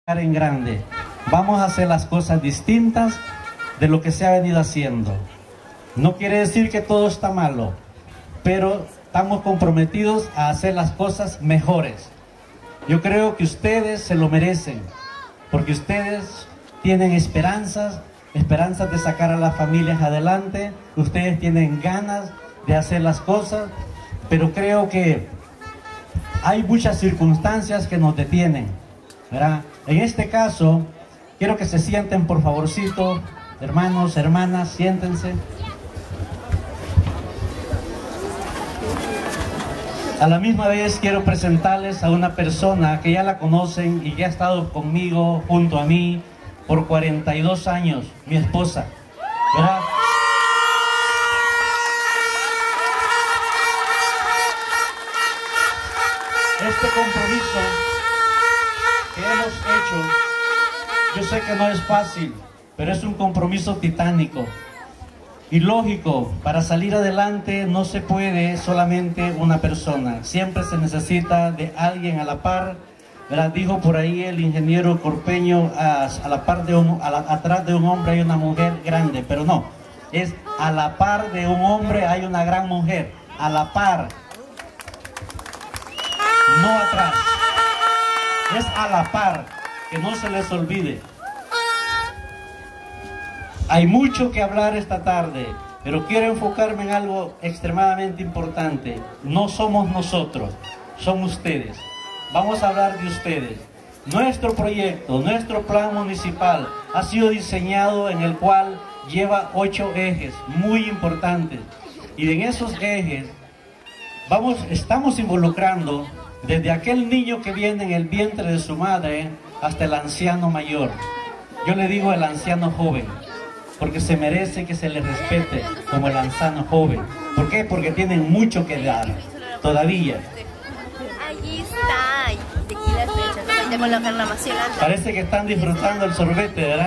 en grande. Vamos a hacer las cosas distintas de lo que se ha venido haciendo. No quiere decir que todo está malo, pero estamos comprometidos a hacer las cosas mejores. Yo creo que ustedes se lo merecen, porque ustedes tienen esperanzas de sacar a las familias adelante. Ustedes tienen ganas de hacer las cosas, pero creo que hay muchas circunstancias que nos detienen, ¿verdad? En este caso, quiero que se sienten, por favorcito, hermanos, hermanas, siéntense. A la misma vez quiero presentarles a una persona que ya la conocen y que ha estado conmigo, junto a mí, por 42 años, mi esposa, ¿verdad? Este compromiso que hemos hecho, yo sé que no es fácil, pero es un compromiso titánico. Y lógico, para salir adelante no se puede solamente una persona, siempre se necesita de alguien a la par, ¿verdad? Dijo por ahí el ingeniero Corpeño, a la par de atrás de un hombre hay una mujer grande, pero no, es a la par de un hombre hay una gran mujer, a la par, no atrás, es a la par, que no se les olvide. Hay mucho que hablar esta tarde, pero quiero enfocarme en algo extremadamente importante. No somos nosotros, son ustedes. Vamos a hablar de ustedes. Nuestro proyecto, nuestro plan municipal ha sido diseñado en el cual lleva 8 ejes muy importantes. Y en esos ejes estamos involucrando desde aquel niño que viene en el vientre de su madre hasta el anciano mayor. Yo le digo el anciano joven, porque se merece que se le respete como el anciano joven. ¿Por qué? Porque tienen mucho que dar todavía. Allí está, de aquí la fecha, no voy a colocar la más adelante. Parece que están disfrutando el sorbete, ¿verdad?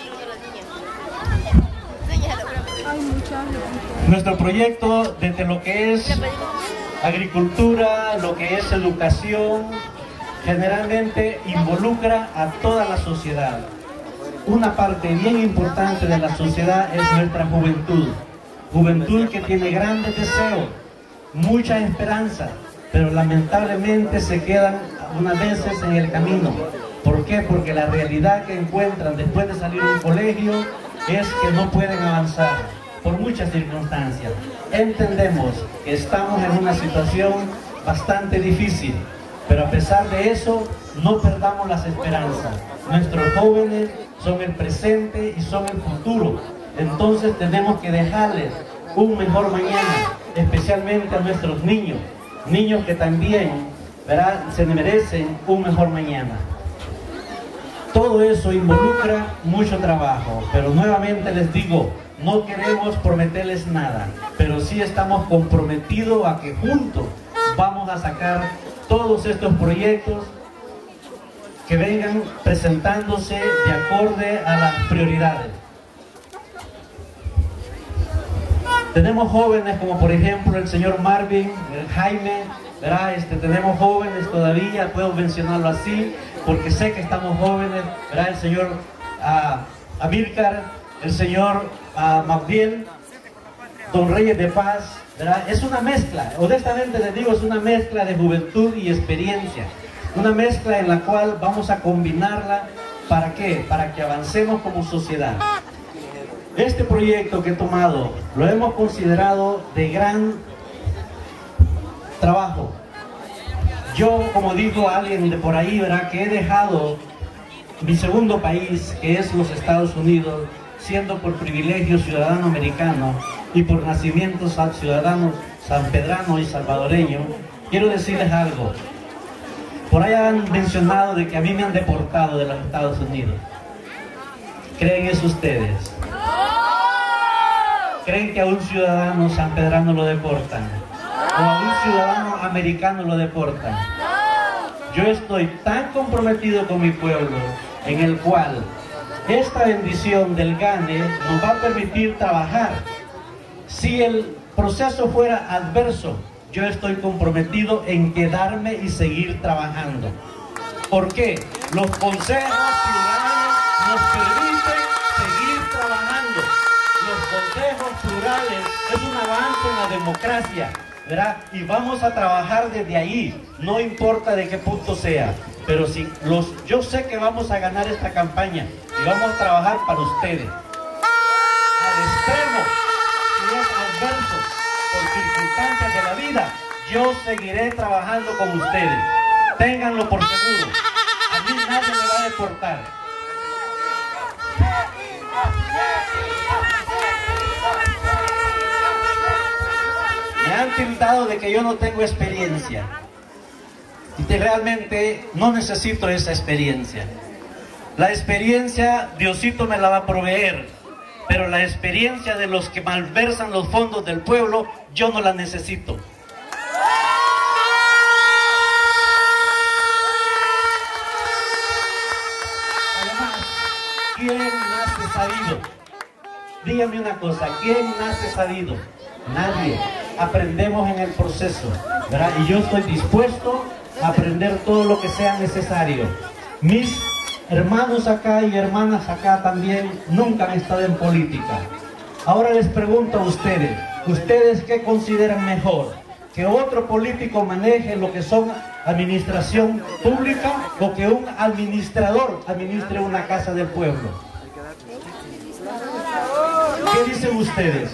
Nuestro proyecto, desde lo que es agricultura, lo que es educación, generalmente involucra a toda la sociedad. Una parte bien importante de la sociedad es nuestra juventud. Juventud que tiene grandes deseos, mucha esperanza, pero lamentablemente se quedan unas veces en el camino. ¿Por qué? Porque la realidad que encuentran después de salir de un colegio es que no pueden avanzar por muchas circunstancias. Entendemos que estamos en una situación bastante difícil, pero a pesar de eso, no perdamos las esperanzas. Nuestros jóvenes son el presente y son el futuro. Entonces tenemos que dejarles un mejor mañana, especialmente a nuestros niños. Niños que también, ¿verdad?, se merecen un mejor mañana. Todo eso involucra mucho trabajo, pero nuevamente les digo, no queremos prometerles nada, pero sí estamos comprometidos a que juntos vamos a sacar todos estos proyectos que vengan presentándose de acorde a las prioridades. Tenemos jóvenes como por ejemplo el señor Marvin, el Jaime, ¿verdad? Tenemos jóvenes todavía, puedo mencionarlo así, porque sé que estamos jóvenes, ¿verdad? El señor Amílcar, el señor Magdiel, don Reyes de Paz, ¿verdad? Es una mezcla, honestamente les digo, es una mezcla de juventud y experiencia. Una mezcla en la cual vamos a combinarla, ¿para qué? Para que avancemos como sociedad. Este proyecto que he tomado, lo hemos considerado de gran trabajo. Yo, como dijo alguien de por ahí, ¿verdad?, que he dejado mi segundo país, que es los Estados Unidos, siendo por privilegio ciudadano americano y por nacimiento ciudadano sanpedrano y salvadoreño. Quiero decirles algo. Por ahí han mencionado de que a mí me han deportado de los Estados Unidos. ¿Creen eso ustedes? ¿Creen que a un ciudadano sanpedrano lo deportan? ¿O a un ciudadano americano lo deportan? Yo estoy tan comprometido con mi pueblo, en el cual esta bendición del GANE nos va a permitir trabajar. Si el proceso fuera adverso, yo estoy comprometido en quedarme y seguir trabajando. ¿Por qué? Los consejos plurales nos permiten seguir trabajando. Los consejos plurales es un avance en la democracia, ¿verdad? Y vamos a trabajar desde ahí, no importa de qué punto sea. Pero si yo sé que vamos a ganar esta campaña y vamos a trabajar para ustedes. Al extremo, si es adverso, por circunstancias de la vida, yo seguiré trabajando con ustedes. Ténganlo por seguro. A mí nadie me va a deportar. Me han tildado de que yo no tengo experiencia. Y realmente no necesito esa experiencia. La experiencia Diosito me la va a proveer, pero la experiencia de los que malversan los fondos del pueblo, yo no la necesito. Además, ¿quién nace sabido? Dígame una cosa, ¿quién nace sabido? Nadie. Aprendemos en el proceso, ¿verdad? Y yo estoy dispuesto a aprender todo lo que sea necesario. Mis hermanos acá y hermanas acá también nunca han estado en política. Ahora les pregunto a ustedes, ¿ustedes qué consideran mejor? ¿Que otro político maneje lo que son administración pública o que un administrador administre una casa del pueblo? ¿Qué dicen ustedes?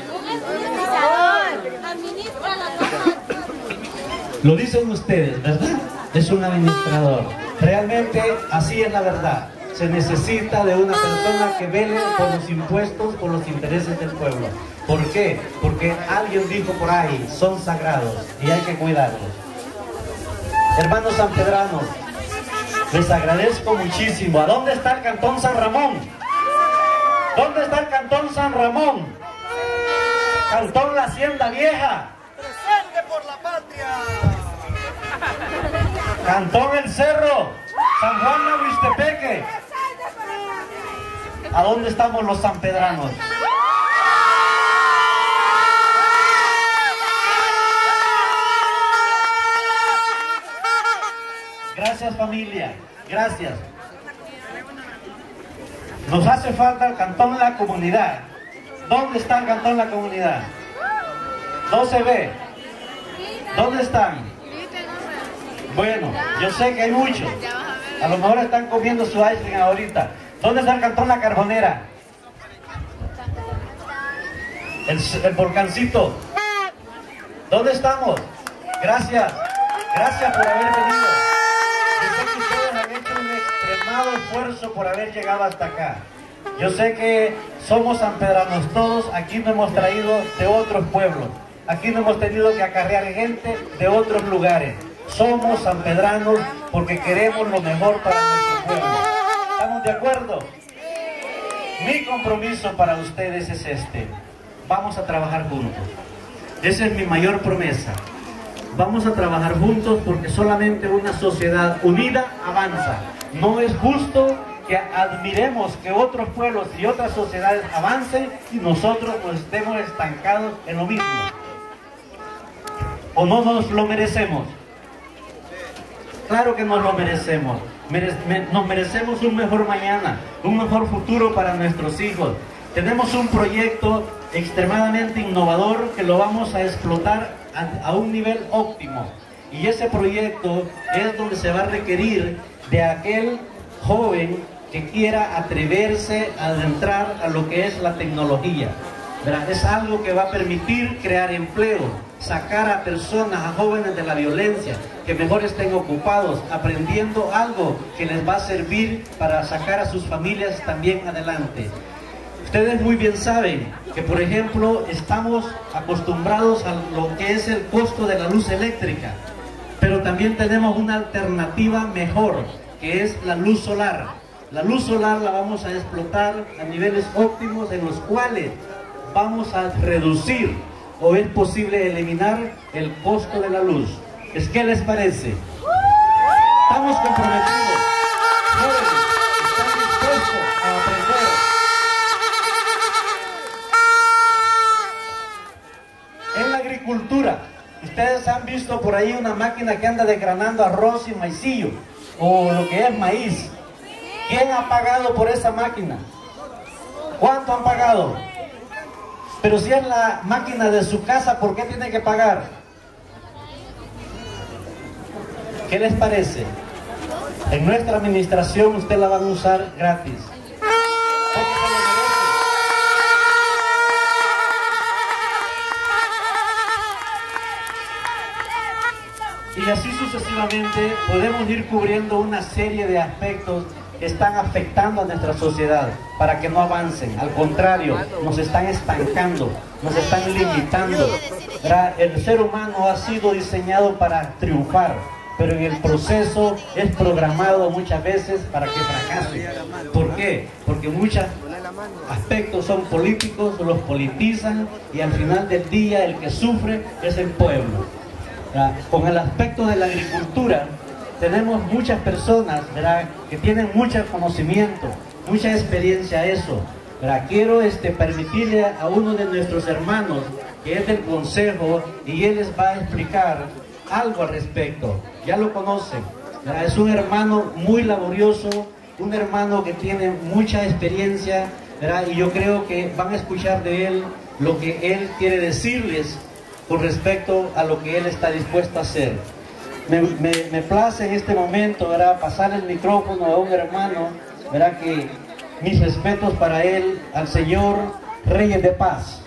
Lo dicen ustedes, ¿verdad? Es un administrador. Realmente así es la verdad. Se necesita de una persona que vele por los impuestos, por los intereses del pueblo. ¿Por qué? Porque alguien dijo por ahí, son sagrados y hay que cuidarlos. Hermanos sanpedranos, les agradezco muchísimo. ¿A dónde está el Cantón San Ramón? ¿Dónde está el Cantón San Ramón? Cantón La Hacienda Vieja. ¡Presente por la patria! Cantón El Cerro, San Juan Huixtepeque. ¿A dónde estamos los sanpedranos? Gracias, familia, gracias. Nos hace falta el Cantón La Comunidad. ¿Dónde está el Cantón La Comunidad? No se ve. ¿Dónde están? Bueno, yo sé que hay muchos. A lo mejor están comiendo su ice cream ahorita. ¿Dónde está el Cantón La Carbonera? El volcancito. ¿Dónde estamos? Gracias. Gracias por haber venido. Yo sé que ustedes han hecho un extremado esfuerzo por haber llegado hasta acá. Yo sé que somos sanpedranos todos. Aquí nos hemos traído de otros pueblos. Aquí no hemos tenido que acarrear gente de otros lugares. Somos sanpedranos porque queremos lo mejor para nuestro pueblo. ¿Estamos de acuerdo? Mi compromiso para ustedes es este. Vamos a trabajar juntos. Esa es mi mayor promesa. Vamos a trabajar juntos porque solamente una sociedad unida avanza. No es justo que admiremos que otros pueblos y otras sociedades avancen y nosotros nos estemos estancados en lo mismo. ¿O no nos lo merecemos? Claro que nos lo merecemos. Nos merecemos un mejor mañana, un mejor futuro para nuestros hijos. Tenemos un proyecto extremadamente innovador que lo vamos a explotar a un nivel óptimo. Y ese proyecto es donde se va a requerir de aquel joven que quiera atreverse a adentrar a lo que es la tecnología. ¿Verdad? Es algo que va a permitir crear empleo, sacar a personas, a jóvenes de la violencia, que mejor estén ocupados, aprendiendo algo que les va a servir para sacar a sus familias también adelante. Ustedes muy bien saben que, por ejemplo, estamos acostumbrados a lo que es el costo de la luz eléctrica, pero también tenemos una alternativa mejor, que es la luz solar. La luz solar la vamos a explotar a niveles óptimos en los cuales vamos a reducir o es posible eliminar el costo de la luz. ¿Qué les parece? Estamos comprometidos. Jóvenes, están dispuestos a aprender. En la agricultura, ustedes han visto por ahí una máquina que anda desgranando arroz y maicillo. o lo que es maíz. ¿Quién ha pagado por esa máquina? ¿Cuánto han pagado? Pero si es la máquina de su casa, ¿por qué tiene que pagar? ¿Qué les parece? En nuestra administración usted la van a usar gratis. Porque se lo merece. Y así sucesivamente podemos ir cubriendo una serie de aspectos que están afectando a nuestra sociedad para que no avancen. Al contrario, nos están estancando, nos están limitando. El ser humano ha sido diseñado para triunfar, pero en el proceso es programado muchas veces para que fracase. ¿Por qué? Porque muchos aspectos son políticos, los politizan y al final del día el que sufre es el pueblo. Con el aspecto de la agricultura, tenemos muchas personas, ¿verdad?, que tienen mucho conocimiento, mucha experiencia a eso. Quiero permitirle a uno de nuestros hermanos, que es del consejo, y él les va a explicar algo al respecto. Ya lo conocen, ¿verdad? Es un hermano muy laborioso, un hermano que tiene mucha experiencia, ¿verdad? Y yo creo que van a escuchar de él lo que él quiere decirles con respecto a lo que él está dispuesto a hacer. Me place en este momento, ¿verdad?, pasar el micrófono a un hermano, ¿verdad?, que mis respetos para él, al señor Reyes de Paz.